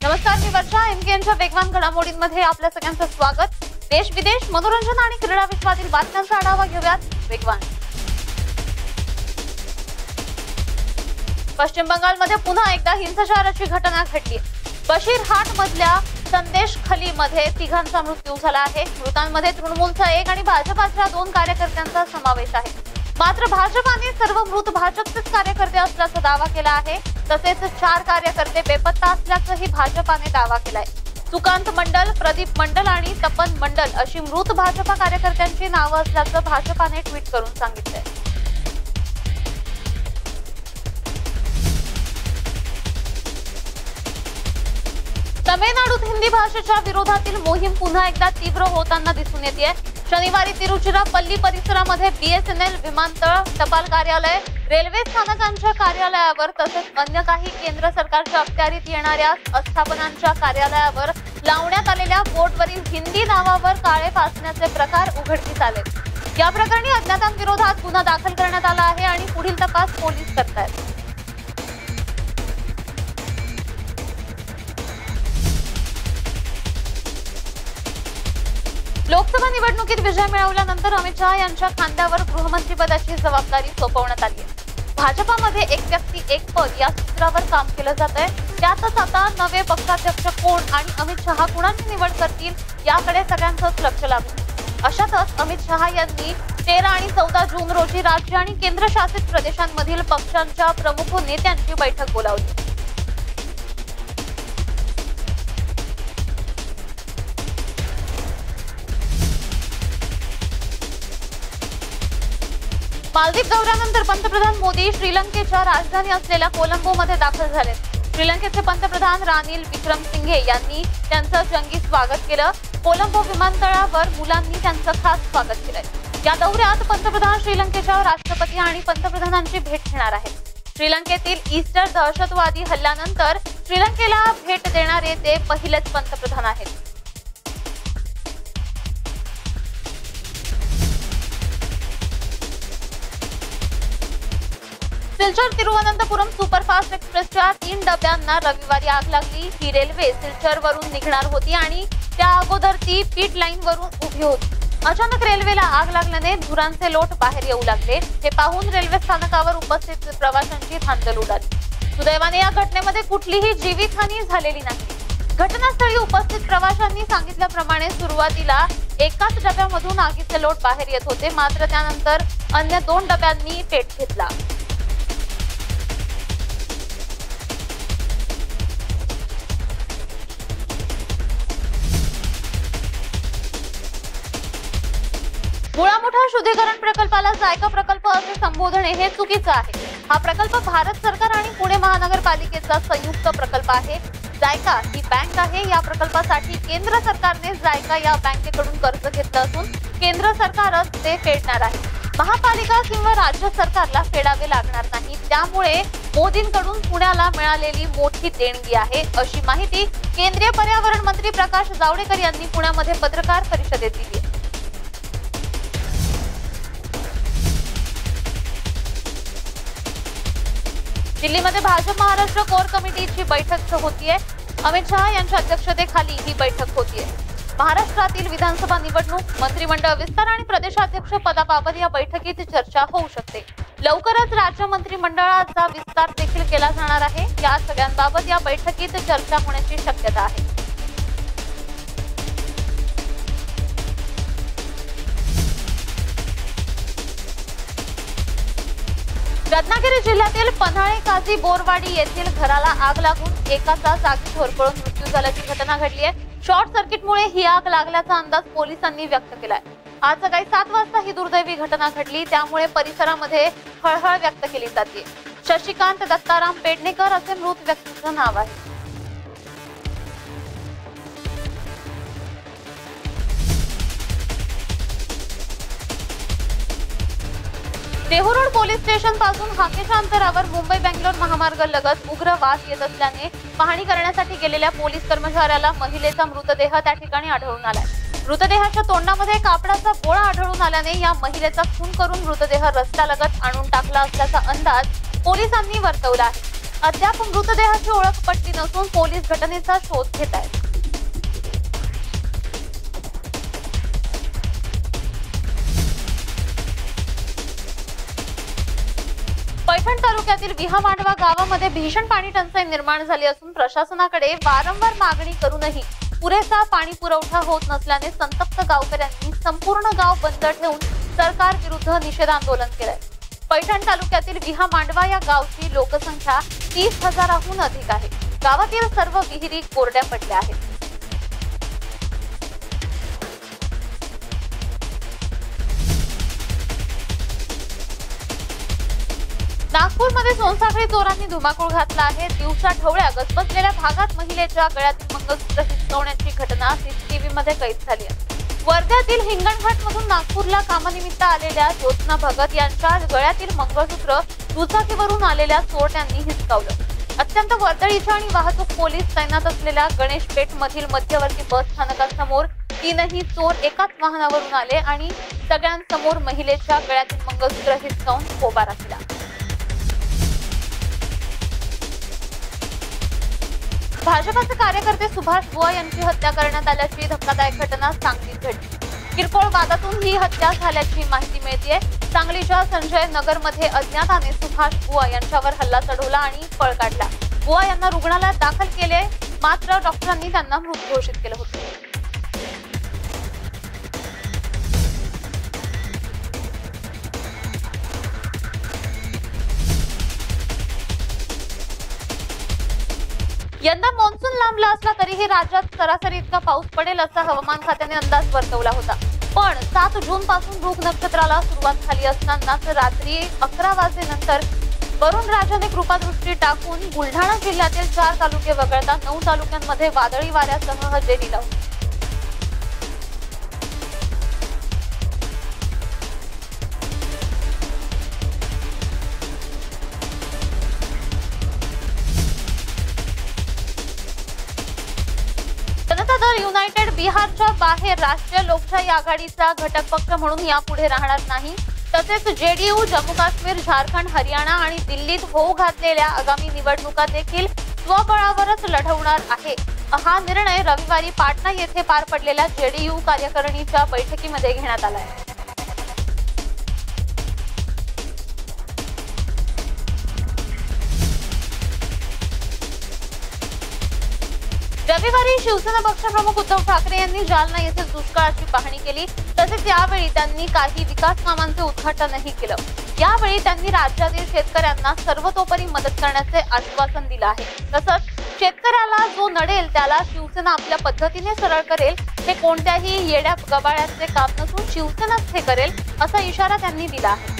नमस्कार, मी वर्षा. एमकेएनच्या वेगवान घडामोडींमध्ये आपल्या सगळ्यांचं स्वागत. देश विदेश, मनोरंजन आणि क्रीडा विश्वातील बातम्यांचा आढावा घेऊयात वेगवान. पश्चिम बंगालमध्ये पुन्हा एकदा हिंसाचाराची घटना घडली. बशीरहाट मधल्या संदेश खली मध्ये तिघांचा मृत्यू झाला आहे. मृतांमध्ये तृणमूलचा एक आणि भाजपाच्या 2 कार्यकर्त्यांचा समावेश आहे. मात्र भाजपाने सर्व मृत भाजपचेच कार्यकर्ते असल्याचा दावा केला आहे. तसेच 4 कार्यकर्ते बेपत्ता असल्याचाही भाजपाने दावा केलाय. सुकांत मंडल, प्रदीप मंडल आणि तपन मंडल अशी मृत भाजपा कार्यकर्त्यांची नावं असल्याचं भाजपाने ट्विट करून सांगितलंय. तमिळनाडूत हिंदी भाषेच्या विरोधातील मोहीम पुन्हा एकदा तीव्र होताना दिसून येते. शनिवारी तिरुचिरापल्ली परिसरामध्ये बीएसएनएल विमानतळ, टपाल कार्यालय, रेल्वे स्थानकांच्या कार्यालयावर तसेच अन्य काही केंद्र सरकारच्या अखत्यारीत येणाऱ्या आस्थापनांच्या कार्यालयावर लावण्यात आलेल्या बोर्डवरील हिंदी नावावर काळे फासण्याचे प्रकार उघडकीस आले. या प्रकरणी अज्ञातांविरोधात गुन्हा दाखल करण्यात आला आहे आणि पुढील तपास पोलीस करतायत. लोकसभा निवडणुकीत विजय मिळवल्यानंतर अमित शहा यांच्या खांद्यावर गृहमंत्रीपदाची जबाबदारी सोपवण्यात आली आहे. भाजपामध्ये एक व्यक्ती एक पद या सूत्रावर काम केलं जात आहे. त्यातच आता नवे पक्षाध्यक्ष कोण आणि अमित शहा कुणाची निवड करतील याकडे सगळ्यांचंच लक्ष लागलं. अशातच अमित शहा यांनी 13 आणि 14 जून रोजी राज्य आणि केंद्रशासित प्रदेशांमधील पक्षांच्या प्रमुख नेत्यांची बैठक बोलावली. मालदीव दौऱ्यानंतर पंतप्रधान मोदी श्रीलंकेच्या राजधानी असलेल्या कोलंबोमध्ये दाखल झाले. श्रीलंकेचे पंतप्रधान रानिल विक्रमसिंघे यांनी त्यांचं जंगी स्वागत केलं. कोलंबो विमानतळावर मुलांनी त्यांचं खास स्वागत केलंय. या दौऱ्यात पंतप्रधान श्रीलंकेच्या राष्ट्रपती आणि पंतप्रधानांची भेट घेणार आहेत. श्रीलंकेतील ईस्टर दहशतवादी हल्ल्यानंतर श्रीलंकेला भेट देणारे ते पहिलेच पंतप्रधान आहेत. सिलचर तिरुवनंतपुरम सुपरफास्ट एक्सप्रेसच्या 3 डब्यांना रविवारी आग लागली. ही रेल्वे सिलचरवरून निघणार होती आणि त्या अगोदर ती पीट लाईनवरून उभी होती. अचानक रेल्वेला आग लागल्याने धुरांचे लोट बाहेर येऊ लागले. हे पाहून रेल्वे स्थानकावर उपस्थित प्रवाशांची धांदल उडाली. सुदैवाने या घटनेमध्ये कुठलीही जीवितहानी झालेली नाही. घटनास्थळी उपस्थित प्रवाशांनी सांगितल्याप्रमाणे सुरुवातीला एकाच डब्यामधून आगीचे लोट बाहेर येत होते. मात्र त्यानंतर अन्य 2 डब्यांनी पेट घेतला. मुळामुठा शुद्धीकरण प्रकल्पाला जायका प्रकल्प असे संबोधणे हे चुकीचं आहे. हा प्रकल्प भारत सरकार आणि पुणे महानगरपालिकेचा संयुक्त प्रकल्प आहे. जायका ही बँक आहे. या प्रकल्पासाठी केंद्र सरकारने जायका या बँकेकडून कर्ज घेतलं असून केंद्र सरकारच ते फेडणार आहे. महापालिका किंवा राज्य सरकारला फेडावे लागणार नाही. त्यामुळे मोदींकडून पुण्याला मिळालेली मोठी देणगी आहे, अशी माहिती केंद्रीय पर्यावरण मंत्री प्रकाश जावडेकर यांनी पुण्यामध्ये पत्रकार परिषदेत दिली. दिल्लीमध्ये भाजप महाराष्ट्र कोर कमिटीची बैठक होतीये. अमित शहा यांच्या अध्यक्षतेखाली ही बैठक होतीये. महाराष्ट्रातील विधानसभा निवडणूक, मंत्रिमंडळ विस्तार आणि प्रदेशाध्यक्ष पदाबाबत या बैठकीत चर्चा होऊ शकते. लवकरच राज्य मंत्रिमंडळाचा विस्तार देखील केला जाणार आहे. या सगळ्यांबाबत या बैठकीत चर्चा होण्याची शक्यता आहे. रत्नागिरी जिल्ह्यातील पन्हाळे काजी बोरवाडी येथील घराला आग लागून एकाचा जागीच होरपळून मृत्यू झाल्याची घटना घडली आहे. शॉर्ट सर्किटमुळे ही आग लागल्याचा अंदाज पोलिसांनी व्यक्त केलाय. आज सकाळी 7 वाजता ही दुर्दैवी घटना घडली. त्यामुळे परिसरामध्ये हळहळ व्यक्त केली जाते. शशिकांत दत्ताराम पेडणेकर असे मृत व्यक्तीचं नाव आहे. देहू रोड पोलीस स्टेशन पासून हाकेच्या अंतरावर मुंबई बेंगलोर महामार्ग लगत उग्र वास येत असल्याने पाहणी करण्यासाठी गेलेल्या पोलीस कर्मचाऱ्याला महिलेचा मृतदेह त्या ठिकाणी आढळून आलाय. मृतदेहाच्या तोंडामध्ये कापडाचा गोळा आढळून आल्याने या महिलेचा खून करून मृतदेह रस्त्यालगत आणून टाकला असल्याचा अंदाज पोलिसांनी वर्तवला आहे. अद्याप मृतदेहाची ओळख पटली नसून पोलीस घटनेचा शोध घेत आहेत. पैठण तालुक्यातील विहामांडवा गावामध्ये भीषण पाणी टंचाई निर्माण झाली असून प्रशासनाकडे वारंवार मागणी करूनही पुरेसा पाणी पुरवठा होत नसल्याने संतप्त गावकऱ्यांनी संपूर्ण गाव बंद ठेवून सरकार विरुद्ध निषेध आंदोलन केलंय. पैठण तालुक्यातील विहामांडवा या गावची लोकसंख्या 30,000हून अधिक आहे. गावातील सर्व विहिरी कोरड्या पडल्या आहेत. नागपूरमध्ये सोनसाखळी चोरांनी धुमाकूळ घातला आहे. दिवसा ढवळ्या गजबजलेल्या भागात महिलेच्या गळ्यातील मंगळसूत्र हिसकावण्याची घटना सीसीटीव्ही मध्ये कैद झाली आहे. वर्ध्यातील हिंगणघाट मधून नागपूरला कामानिमित्त आलेल्या ज्योत्स्ना भगत यांच्या गळ्यातील मंगळसूत्र दुचाकीवरून आलेल्या चोरट्यांनी हिसकावलं. अत्यंत वर्दळीच्या आणि वाहतूक पोलीस तैनात असलेल्या गणेश पेठ मधील मध्यवर्ती बस स्थानकासमोर तीनही चोर एकाच वाहनावरून आले आणि सगळ्यांसमोर महिलेच्या गळ्यातील मंगळसूत्र हिसकावून पोबारा केला. भाजपाचे कार्यकर्ते सुभाष बुआ यांची हत्या करण्यात आल्याची धक्कादायक घटना सांगलीत घडली. किरकोळ वादातून ही हत्या झाल्याची माहिती मिळतेय. सांगलीच्या संजय नगर मध्ये अज्ञाताने सुभाष बुआ यांच्यावर हल्ला चढवला आणि पळ काढला. बुआ यांना रुग्णालयात दाखल केले, मात्र डॉक्टरांनी त्यांना मृत घोषित केलं होतं. यंदा मान्सून लांबला असला तरीही राज्यात सरासरी इतका पाऊस पडेल असा हवामान खात्याने अंदाज वर्तवला होता. पण 7 जून पासून मृग नक्षत्राला सुरुवात झाली असतानाच रात्री 11 वाजेनंतर वरुणराजाने कृपादृष्टी टाकून बुलढाणा जिल्ह्यातील 4 तालुके वगळता 9 तालुक्यांमध्ये वादळी वाऱ्यासह हजेरी लावली. जनता दल युनायटेड बिहारच्या बाहेर राष्ट्रीय लोकशाही आघाडीचा घटक पक्ष म्हणून यापुढे राहणार नाही. तसेच जेडीयू जम्मू काश्मीर, झारखंड, हरियाणा आणि दिल्लीत होऊ घातलेल्या आगामी निवडणुका देखील स्वबळावरच लढवणार आहे. हा निर्णय रविवारी पाटणा येथे पार पडलेल्या जेडीयू कार्यकारिणीच्या बैठकीमध्ये घेण्यात आला आहे. रविवारी शिवसेना पक्षप्रमुख उद्धव ठाकरे यांनी जालना येथे दुष्काळाची पाहणी केली. तसेच यावेळी त्यांनी काही विकास कामांचे उद्घाटनही केलं. यावेळी त्यांनी राज्यातील शेतकऱ्यांना सर्वतोपरी मदत करण्याचे आश्वासन दिलं आहे. तसंच शेतकऱ्याला जो नडेल त्याला शिवसेना आपल्या पद्धतीने सरळ करेल. हे कोणत्याही येड्या गबाळ्याचे काम नसून शिवसेनाच हे करेल असा इशारा त्यांनी दिला आहे.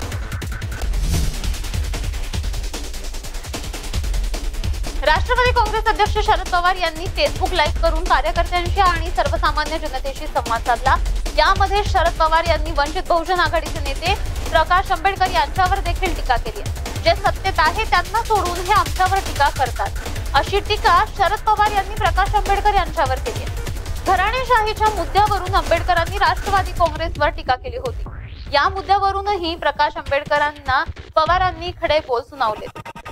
राष्ट्रवादी काँग्रेस अध्यक्ष शरद पवार यांनी फेसबुक लाईव्ह करून कार्यकर्त्यांशी आणि सर्वसामान्य जनतेशी संवाद साधला. यामध्ये शरद पवार यांनी वंचित बहुजन आघाडीचे नेते प्रकाश आंबेडकर यांच्यावर देखील टीका केली. जे सत्तेत आहे त्यांना सोडून हे आमच्यावर टीका करतात, अशी टीका शरद पवार यांनी प्रकाश आंबेडकर यांच्यावर केली. घराणेशाहीच्या मुद्द्यावरून आंबेडकरांनी राष्ट्रवादी काँग्रेसवर टीका केली होती. या मुद्द्यावरूनही प्रकाश आंबेडकरांना पवारांनी खडे बोल सुनावले.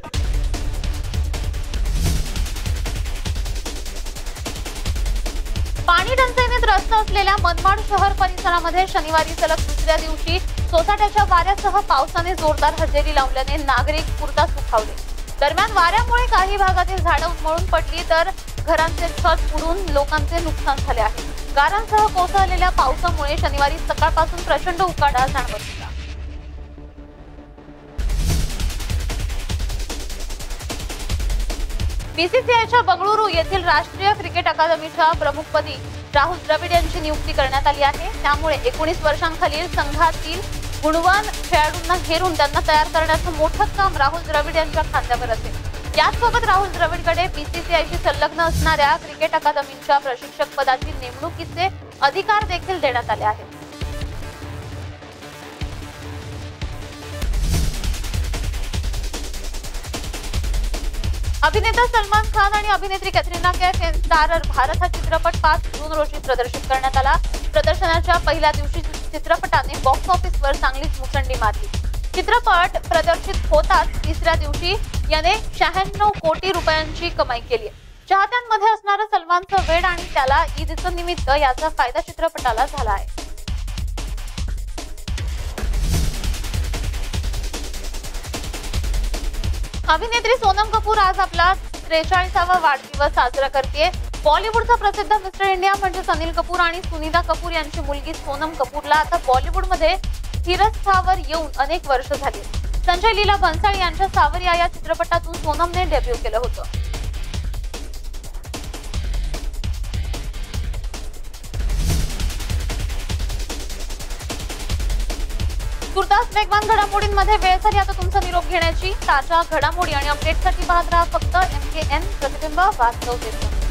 पाणी टंचाईने त्रस्त असलेल्या मनमाड शहर परिसरामध्ये शनिवारी सलग दुसऱ्या दिवशी सोसाट्याच्या वाऱ्यासह पावसाने जोरदार हजेरी लावल्याने नागरिक पुरता सुखावले. दरम्यान वाऱ्यामुळे काही भागातील झाडं उन्मळून पडली तर घरांचे छत उडून लोकांचे नुकसान झाले आहे. गारांसह कोसळलेल्या पावसामुळे शनिवारी सकाळपासून प्रचंड उकाडा जाणवत होता. बीसीसीआयच्या बंगळुरू येथील राष्ट्रीय क्रिकेट अकादमीच्या प्रमुखपदी राहुल द्रविड यांची नियुक्ती करण्यात आली आहे. त्यामुळे 19 वर्षांखालील संघातील गुणवान खेळाडूंना घेरून त्यांना तयार करण्याचं मोठं काम राहुल द्रविड यांच्या खांद्यावर असेल. याचसोबत राहुल द्रविडकडे बीसीसीआयशी संलग्न असणाऱ्या क्रिकेट अकादमीच्या प्रशिक्षक पदाची नेमणुकीचे अधिकार देखील देण्यात आले आहेत. अभिनेता सलमान खान आणि अभिनेत्री कॅटरीना कैफ यांचा भारत हा चित्रपट 5 जून रोजी प्रदर्शित करण्यात आला. प्रदर्शनाच्या पहिल्या दिवशी चित्रपटाने बॉक्स ऑफिसवर चांगलीच मुसंडी मारली. चित्रपट प्रदर्शित होताच तिसऱ्या दिवशी याने 96 कोटी रुपयांची कमाई केली आहे. चाहत्यांमध्ये असणारं सलमानचं वेड आणि त्याला ईदचं निमित्त याचा फायदा चित्रपटाला झाला आहे. अभिनेत्री सोनम कपूर आज आपला 43वा वाढदिवस साजरा करते. बॉलिवूडचा प्रसिद्ध मिस्टर इंडिया म्हणजे अनिल कपूर आणि सुनीता कपूर यांची मुलगी सोनम कपूरला आता बॉलिवूडमध्ये स्थिरस्थावर येऊन अनेक वर्ष झाली. संजय लीला भन्साळी यांच्या सावरिया या चित्रपटातून सोनमने डेब्यू केलं होतं. तुर्तास वेगवान घडामोडींमध्ये वेळ झाली आता तुमचा निरोप घेण्याची. ताज्या घडामोडी आणि अपडेटसाठी पाहत राहा फक्त MKN प्रतिबिंब वास्तव.